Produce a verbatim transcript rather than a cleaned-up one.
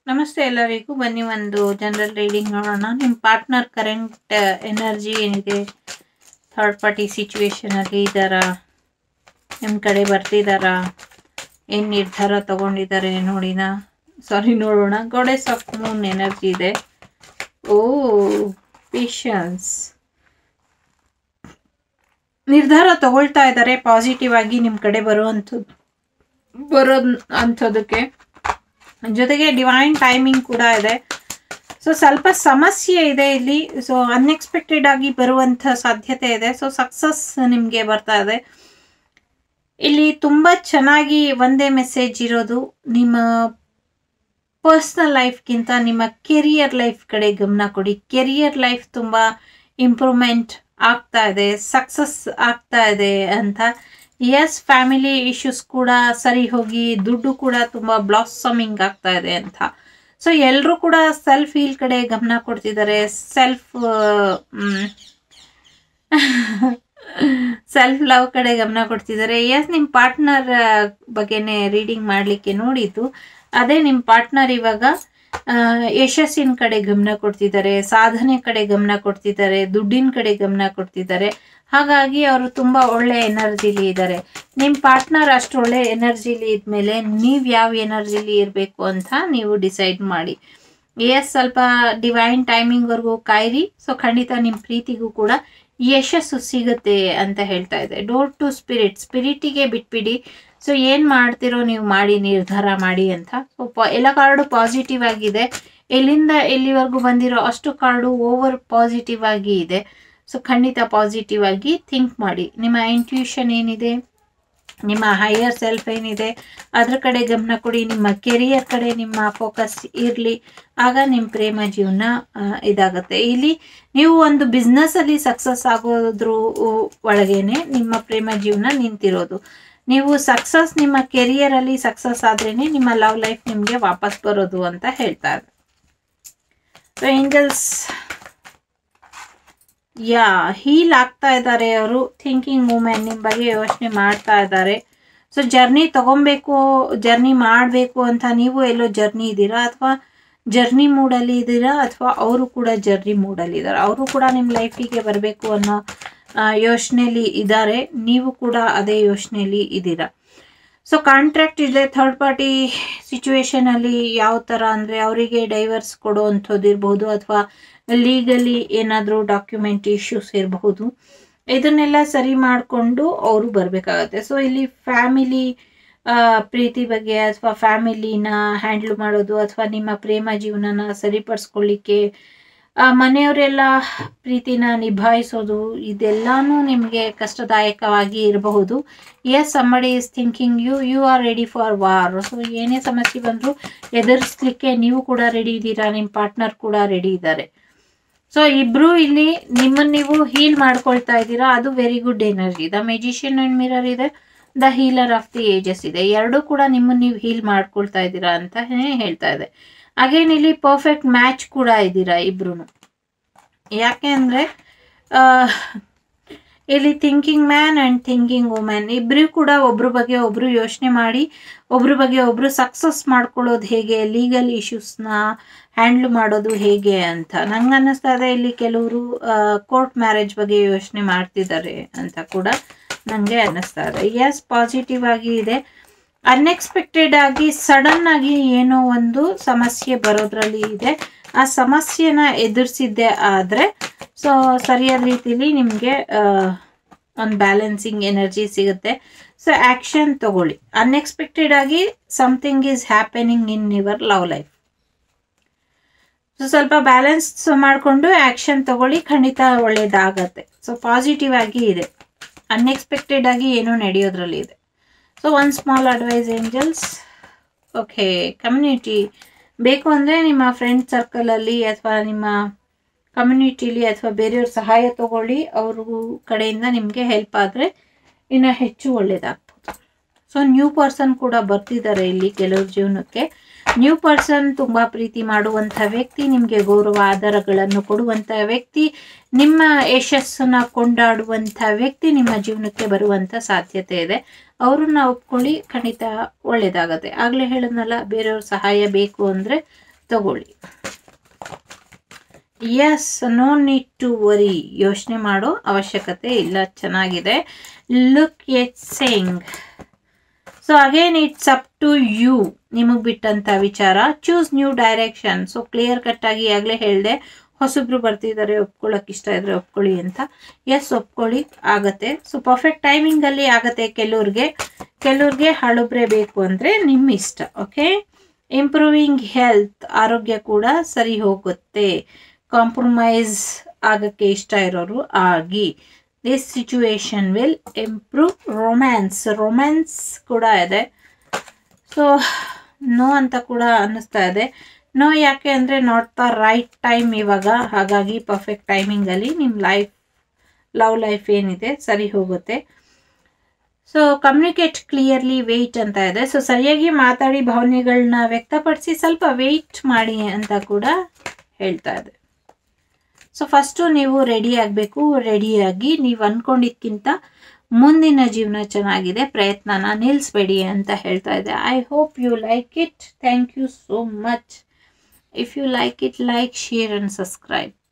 ನಮಸ್ತೆ ಎಲ್ಲರಿಗೂ. ಬನ್ನಿ ಒಂದು ಜನರಲ್ ರೀಡಿಂಗ್ ನೋಡೋಣ. ನಿಮ್ಮ ಪಾರ್ಟ್ನರ್ ಕರೆಂಟ್ ಎನರ್ಜಿ ಏನಿದೆ, ಥರ್ಡ್ ಪಾರ್ಟಿ ಸಿಚುವೇಶನ್ ಅಲ್ಲಿ ಇದ್ದಾರಾ, ನಿಮ್ಮ ಕಡೆ ಬರ್ತಿದ್ದಾರಾ, ಏನು ನಿರ್ಧಾರ ತಗೊಂಡಿದ್ದಾರೆ ನೋಡಿನ ಸಾರಿ ನೋಡೋಣ. ಗಾಡೆಸ್ ಆಫ್ ಮೂನ್ ಎನರ್ಜಿ ಇದೆ. ಓ ಪೇಷನ್ಸ್, ನಿರ್ಧಾರ ತಗೊಳ್ತಾ ಇದ್ದಾರೆ ಪಾಸಿಟಿವ್ ಆಗಿ ನಿಮ್ಮ ಕಡೆ ಬರುವಂಥದ್ದು ಬರೋ ಅಂಥದಕ್ಕೆ. ಜೊತೆಗೆ ಡಿವೈನ್ ಟೈಮಿಂಗ್ ಕೂಡ ಇದೆ. ಸೊ ಸ್ವಲ್ಪ ಸಮಸ್ಯೆ ಇದೆ ಇಲ್ಲಿ. ಸೊ ಅನ್ಎಕ್ಸ್ಪೆಕ್ಟೆಡ್ ಆಗಿ ಬರುವಂಥ ಸಾಧ್ಯತೆ ಇದೆ. ಸೊ ಸಕ್ಸಸ್ ನಿಮಗೆ ಬರ್ತಾ ಇದೆ ಇಲ್ಲಿ. ತುಂಬ ಚೆನ್ನಾಗಿ ಒಂದೇ ಮೆಸೇಜ್ ಇರೋದು, ನಿಮ್ಮ ಪರ್ಸ್ನಲ್ ಲೈಫ್ಗಿಂತ ನಿಮ್ಮ ಕೆರಿಯರ್ ಲೈಫ್ ಕಡೆ ಗಮನ ಕೊಡಿ. ಕೆರಿಯರ್ ಲೈಫ್ ತುಂಬ ಇಂಪ್ರೂವ್ಮೆಂಟ್ ಆಗ್ತಾ ಇದೆ, ಸಕ್ಸಸ್ ಆಗ್ತಾ ಇದೆ ಅಂತ. ಎಸ್, ಫ್ಯಾಮಿಲಿ ಇಶ್ಯೂಸ್ ಕೂಡ ಸರಿ ಹೋಗಿ ದುಡ್ಡು ಕೂಡ ತುಂಬ ಬ್ಲಾಸಮಿಂಗ್ ಆಗ್ತಾ ಇದೆ ಅಂತ. ಸೊ ಎಲ್ಲರೂ ಕೂಡ ಸೆಲ್ಫ್ ಹೀಲ್ ಕಡೆ ಗಮನ ಕೊಡ್ತಿದ್ದಾರೆ, ಸೆಲ್ಫ್ ಸೆಲ್ಫ್ ಲವ್ ಕಡೆ ಗಮನ ಕೊಡ್ತಿದ್ದಾರೆ. ಎಸ್, ನಿಮ್ಮ ಪಾರ್ಟ್ನರ್ ಬಗ್ಗೆನೇ ರೀಡಿಂಗ್ ಮಾಡಲಿಕ್ಕೆ ನೋಡಿದ್ದು. ಅದೇ ನಿಮ್ಮ ಪಾರ್ಟ್ನರ್ ಇವಾಗ ಯಶಸ್ಸಿನ ಕಡೆ ಗಮನ ಕೊಡ್ತಿದ್ದಾರೆ, ಸಾಧನೆ ಕಡೆ ಗಮನ ಕೊಡ್ತಿದ್ದಾರೆ, ದುಡ್ಡಿನ ಕಡೆ ಗಮನ ಕೊಡ್ತಿದ್ದಾರೆ. ಹಾಗಾಗಿ ಅವರು ತುಂಬ ಒಳ್ಳೆ ಎನರ್ಜಿಲಿ ಇದ್ದಾರೆ. ನಿಮ್ಮ ಪಾರ್ಟ್ನರ್ ಅಷ್ಟು ಒಳ್ಳೆ ಎನರ್ಜಿಲಿ ಇದ್ಮೇಲೆ ನೀವು ಯಾವ ಎನರ್ಜಿಲಿ ಇರಬೇಕು ಅಂತ ನೀವು ಡಿಸೈಡ್ ಮಾಡಿ. ಎಸ್, ಸ್ವಲ್ಪ ಡಿವೈನ್ ಟೈಮಿಂಗ್ವರೆಗೂ ಕಾಯಿರಿ. ಸೊ ಖಂಡಿತ ನಿಮ್ಮ ಪ್ರೀತಿಗೂ ಕೂಡ ಯಶಸ್ಸು ಸಿಗುತ್ತೆ ಅಂತ ಹೇಳ್ತಾ ಇದೆ. ಡೋರ್ ಟು ಸ್ಪಿರಿಟ್, ಸ್ಪಿರಿಟಿಗೆ ಬಿಟ್ಬಿಡಿ. ಸೊ ಏನು ಮಾಡ್ತಿರೋ ನೀವು ಮಾಡಿ, ನಿರ್ಧಾರ ಮಾಡಿ ಅಂತ. ಸೊ ಎಲ್ಲ ಕಾರ್ಡು ಪಾಸಿಟಿವ್ ಆಗಿದೆ. ಎಲ್ಲಿಂದ ಎಲ್ಲಿವರೆಗೂ ಬಂದಿರೋ ಅಷ್ಟು ಕಾರ್ಡು ಓವರ್ ಪಾಸಿಟಿವ್ ಆಗಿ ಇದೆ. ಸೊ ಖಂಡಿತ ಪಾಸಿಟಿವ್ ಆಗಿ ಥಿಂಕ್ ಮಾಡಿ. ನಿಮ್ಮ ಇಂಟ್ಯೂಷನ್ ಏನಿದೆ, ನಿಮ್ಮ ಹೈಯರ್ ಸೆಲ್ಫ್ ಏನಿದೆ ಅದ್ರ ಕಡೆ ಗಮನ ಕೊಡಿ. ನಿಮ್ಮ ಕೆರಿಯರ್ ಕಡೆ ನಿಮ್ಮ ಫೋಕಸ್ ಇರಲಿ. ಆಗ ನಿಮ್ಮ ಪ್ರೇಮ ಜೀವನ ಇದಾಗುತ್ತೆ. ಇಲ್ಲಿ ನೀವು ಒಂದು ಬಿಸ್ನೆಸ್ಸಲ್ಲಿ ಸಕ್ಸಸ್ ಆಗೋದ್ರ ಒಳಗೇನೆ ನಿಮ್ಮ ಪ್ರೇಮ ಜೀವನ ನಿಂತಿರೋದು. ನೀವು ಸಕ್ಸಸ್ ನಿಮ್ಮ ಕೆರಿಯರಲ್ಲಿ ಸಕ್ಸಸ್ ಆದ್ರೇನೆ ನಿಮ್ಮ ಲವ್ ಲೈಫ್ ನಿಮಗೆ ವಾಪಸ್ ಬರೋದು ಅಂತ ಹೇಳ್ತಾರೆ. ಸೊ ಏಂಜಲ್ಸ್ ಯಾ ಹೀಲ್ ಆಗ್ತಾ ಇದ್ದಾರೆ. ಅವರು ಥಿಂಕಿಂಗ್ ಮೂಮೆಂಟ್ ನಿಮ್ಮ ಬಗ್ಗೆ ಯೋಚನೆ ಮಾಡ್ತಾ ಇದ್ದಾರೆ. ಸೊ ಜರ್ನಿ ತಗೊಬೇಕು, ಜರ್ನಿ ಮಾಡಬೇಕು ಅಂತ ನೀವು ಎಲ್ಲೋ ಜರ್ನಿ ಇದ್ದೀರಾ, ಅಥವಾ ಜರ್ನಿ ಮೂಡಲ್ಲಿ ಇದ್ದೀರಾ, ಅಥವಾ ಅವರು ಕೂಡ ಜರ್ನಿ ಮೂಡಲ್ಲಿ ಇದ್ದಾರೆ. ಅವರು ಕೂಡ ನಿಮ್ಮ ಲೈಫಿಗೆ ಬರಬೇಕು ಅನ್ನೋ ಯೋಚನೆಯಲ್ಲಿ ಇದ್ದಾರೆ. ನೀವು ಕೂಡ ಅದೇ ಯೋಚನೆಯಲ್ಲಿ ಇದ್ದೀರಾ. ಸೊ ಕಾಂಟ್ರಾಕ್ಟ್ ಇದೆ. ಥರ್ಡ್ ಪಾರ್ಟಿ ಸಿಚುವೇಶನ್ ಅಲ್ಲಿ ಯಾವ ಥರ ಅಂದರೆ ಅವರಿಗೆ ಡೈವರ್ಸ್ ಕೊಡೋ ಅಂಥದ್ದು ಇರಬಹುದು, ಅಥವಾ ಲೀಗಲಿ ಏನಾದರೂ ಡಾಕ್ಯುಮೆಂಟ್ ಇಶ್ಯೂಸ್ ಇರಬಹುದು. ಇದನ್ನೆಲ್ಲ ಸರಿ ಮಾಡಿಕೊಂಡು ಅವರು ಬರಬೇಕಾಗತ್ತೆ. ಸೊ ಇಲ್ಲಿ ಫ್ಯಾಮಿಲಿ ಪ್ರೀತಿ ಬಗ್ಗೆ ಅಥವಾ ಫ್ಯಾಮಿಲಿನ ಹ್ಯಾಂಡ್ಲ್ ಮಾಡೋದು, ಅಥವಾ ನಿಮ್ಮ ಪ್ರೇಮ ಜೀವನನ ಸರಿಪಡಿಸ್ಕೊಳ್ಳಿಕ್ಕೆ ಮನೆಯವರೆಲ್ಲ ಪ್ರೀತಿನ ನಿಭಾಯಿಸೋದು, ಇದೆಲ್ಲನೂ ನಿಮಗೆ ಕಷ್ಟದಾಯಕವಾಗಿ ಇರಬಹುದು. Yes, somebody is thinking you you are ready for war. So ಏನೇ ಸಮಸ್ಯೆ ಬಂದರೂ ಎದುರಿಸ್ಲಿಕ್ಕೆ ನೀವು ಕೂಡ ರೆಡಿ ಇದ್ದೀರಾ, ನಿಮ್ಮ ಪಾರ್ಟ್ನರ್ ಕೂಡ ರೆಡಿ ಇದ್ದಾರೆ. ಸೊ ಇಬ್ರು ಇಲ್ಲಿ ನಿಮ್ಮನ್ನು ನೀವು ಹೀಲ್ ಮಾಡ್ಕೊಳ್ತಾ ಇದ್ದೀರಾ. ಅದು very good energy. The magician and mirror ಇದೆ, the healer of the ages ಇದೆ. ಎರಡೂ ಕೂಡ ನಿಮ್ಮನ್ನು ನೀವು ಹೀಲ್ ಮಾಡ್ಕೊಳ್ತಾ ಇದ್ದೀರಾ ಅಂತ ಹೇಳ್ತಾ ಇದೆ. ಅಗೇನ್ ಇಲ್ಲಿ ಪರ್ಫೆಕ್ಟ್ ಮ್ಯಾಚ್ ಕೂಡ ಇದ್ದೀರಾ ಇಬ್ರು. ಯಾಕೆ ಅಂದರೆ ಇಲ್ಲಿ thinking man and thinking women ಇಬ್ಬರು ಕೂಡ ಒಬ್ರ ಬಗ್ಗೆ ಒಬ್ರು ಯೋಚನೆ ಮಾಡಿ, ಒಬ್ರ ಬಗ್ಗೆ ಒಬ್ರು ಸಕ್ಸಸ್ ಮಾಡ್ಕೊಳ್ಳೋದು ಹೇಗೆ, ಲೀಗಲ್ ಇಶ್ಯೂಸ್ನ ಹ್ಯಾಂಡ್ಲ್ ಮಾಡೋದು ಹೇಗೆ ಅಂತ ನಂಗೆ ಅನ್ನಿಸ್ತಾ ಇದೆ. ಇಲ್ಲಿ ಕೆಲವರು ಕೋರ್ಟ್ ಮ್ಯಾರೇಜ್ ಬಗ್ಗೆ ಯೋಚನೆ ಮಾಡ್ತಿದ್ದಾರೆ ಅಂತ ಕೂಡ ನನಗೆ ಅನ್ನಿಸ್ತಾ ಇದೆ. ಎಸ್, ಪಾಸಿಟಿವ್ ಆಗಿ ಇದೆ. ಅನ್ಎಕ್ಸ್ಪೆಕ್ಟೆಡ್ ಆಗಿ ಸಡನ್ ಆಗಿ ಏನೋ ಒಂದು ಸಮಸ್ಯೆ ಬರೋದ್ರಲ್ಲಿ ಇದೆ. ಆ ಸಮಸ್ಯೆನ ಎದುರಿಸಿದ್ದೆ ಆದರೆ ಸೊ ಸರಿಯಾದ ರೀತಿಲಿ ನಿಮಗೆ ಒಂದು ಬ್ಯಾಲೆನ್ಸಿಂಗ್ ಎನರ್ಜಿ ಸಿಗುತ್ತೆ. ಸೊ ಆ್ಯಕ್ಷನ್ ತಗೊಳ್ಳಿ. ಅನ್ಎಕ್ಸ್ಪೆಕ್ಟೆಡ್ ಆಗಿ something is happening in your love life. So ಸ್ವಲ್ಪ ಬ್ಯಾಲೆನ್ಸ್ ಮಾಡಿಕೊಂಡು ಆ್ಯಕ್ಷನ್ ತಗೊಳ್ಳಿ, ಖಂಡಿತ ಒಳ್ಳೇದಾಗತ್ತೆ. ಸೊ ಪಾಸಿಟಿವ್ ಆಗಿ ಇದೆ. ಅನ್ಎಕ್ಸ್ಪೆಕ್ಟೆಡ್ ಆಗಿ ಏನೋ ನಡೆಯೋದ್ರಲ್ಲಿ ಇದೆ. So one small advice angels. Okay, community ಬೇಕು ಅಂದರೆ ನಿಮ್ಮ ಫ್ರೆಂಡ್ ಸರ್ಕಲಲ್ಲಿ ಅಥವಾ ನಿಮ್ಮ ಕಮ್ಯುನಿಟಿಲಿ ಅಥವಾ ಬೇರೆಯವ್ರ ಸಹಾಯ ತಗೊಳ್ಳಿ. ಅವ್ರ ಕಡೆಯಿಂದ ನಿಮಗೆ ಹೆಲ್ಪ್ ಆದರೆ ಇನ್ನು ಹೆಚ್ಚು ಒಳ್ಳೇದಾಗ್ಬೋದು. ಸೊ ನ್ಯೂ ಪರ್ಸನ್ ಕೂಡ ಬರ್ತಿದ್ದಾರೆ ಇಲ್ಲಿ ಕೆಲವ್ರ ಜೀವನಕ್ಕೆ. ನ್ಯೂ ಪರ್ಸನ್ ತುಂಬ ಪ್ರೀತಿ ಮಾಡುವಂಥ ವ್ಯಕ್ತಿ, ನಿಮಗೆ ಗೌರವ ಆಧಾರಗಳನ್ನು ಕೊಡುವಂಥ ವ್ಯಕ್ತಿ, ನಿಮ್ಮ ಯಶಸ್ಸನ್ನು ಕೊಂಡಾಡುವಂಥ ವ್ಯಕ್ತಿ ನಿಮ್ಮ ಜೀವನಕ್ಕೆ ಬರುವಂಥ ಸಾಧ್ಯತೆ ಇದೆ. ಅವ್ರನ್ನ ಒಪ್ಕೊಳ್ಳಿ, ಖಂಡಿತ ಒಳ್ಳೇದಾಗತ್ತೆ. ಆಗಲೇ ಹೇಳಿದ್ನಲ್ಲ, ಬೇರೆಯವ್ರ ಸಹಾಯ ಬೇಕು ಅಂದರೆ ತಗೊಳ್ಳಿ. Yes, no need to worry, ಯೋಚನೆ ಮಾಡೋ ಅವಶ್ಯಕತೆ ಇಲ್ಲ, ಚೆನ್ನಾಗಿದೆ. Look at saying. So again it's up to you, ನಿಮಗೆ ಬಿಟ್ಟಂತ ವಿಚಾರ. Choose new direction. So clear cut ಆಗಿ ಆಗಲೇ ಹೇಳಿದೆ, ಹೊಸಬ್ರು ಬರ್ತಿದ್ದಾರೆ, ಒಪ್ಕೊಳ್ಳೋಕೆ ಇಷ್ಟ ಇದ್ರೆ ಒಪ್ಕೊಳ್ಳಿ ಅಂತ. ಎಸ್, ಒಪ್ಕೊಳ್ಳಿ, ಆಗತ್ತೆ. ಸೊ ಪರ್ಫೆಕ್ಟ್ ಟೈಮಿಂಗಲ್ಲಿ ಆಗತ್ತೆ. ಕೆಲವ್ರಿಗೆ ಕೆಲವ್ರಿಗೆ ಹಳುಬ್ರೆ ಬೇಕು ಅಂದರೆ ನಿಮ್ಮ ಇಷ್ಟ. ಓಕೆ. ಇಂಪ್ರೂವಿಂಗ್ ಹೆಲ್ತ್, ಆರೋಗ್ಯ ಕೂಡ ಸರಿ ಹೋಗುತ್ತೆ. ಕಾಂಪ್ರಮೈಸ್ ಆಗಕ್ಕೆ ಇಷ್ಟ ಇರೋರು ಆಗಿ. This situation will improve. Romance, romance ಕೂಡ ಇದೆ. ಸೊ ನೋ ಅಂತ ಕೂಡ ಅನ್ನಿಸ್ತಾ ಇದೆ. ನೋ ಯಾಕೆ ಅಂದರೆ ನಾಟ್ ದ ರೈಟ್ ಟೈಮ್ ಇವಾಗ. ಹಾಗಾಗಿ ಪರ್ಫೆಕ್ಟ್ ಟೈಮಿಂಗಲ್ಲಿ ನಿಮ್ಮ ಲೈಫ್, ಲವ್ ಲೈಫ್ ಏನಿದೆ ಸರಿ ಹೋಗುತ್ತೆ. ಸೊ ಕಮ್ಯುನಿಕೇಟ್ ಕ್ಲಿಯರ್ಲಿ, ವೆಯ್ಟ್ ಅಂತ ಇದೆ. ಸೊ ಸರಿಯಾಗಿ ಮಾತಾಡಿ ಭಾವನೆಗಳನ್ನ ವ್ಯಕ್ತಪಡಿಸಿ, ಸ್ವಲ್ಪ ವೆಯ್ಟ್ ಮಾಡಿ ಅಂತ ಕೂಡ ಹೇಳ್ತಾ ಇದೆ. ಸೊ ಫಸ್ಟು ನೀವು ರೆಡಿ ಆಗಬೇಕು. ರೆಡಿಯಾಗಿ ನೀವು ಅಂದ್ಕೊಂಡಿದ್ದಕ್ಕಿಂತ ಮುಂದಿನ ಜೀವನ ಚೆನ್ನಾಗಿದೆ, ಪ್ರಯತ್ನನ ನಿಲ್ಲಿಸಬೇಡಿ ಅಂತ ಹೇಳ್ತಾ ಇದೆ. I hope you like it. Thank you so much. If you like it, like, share and subscribe.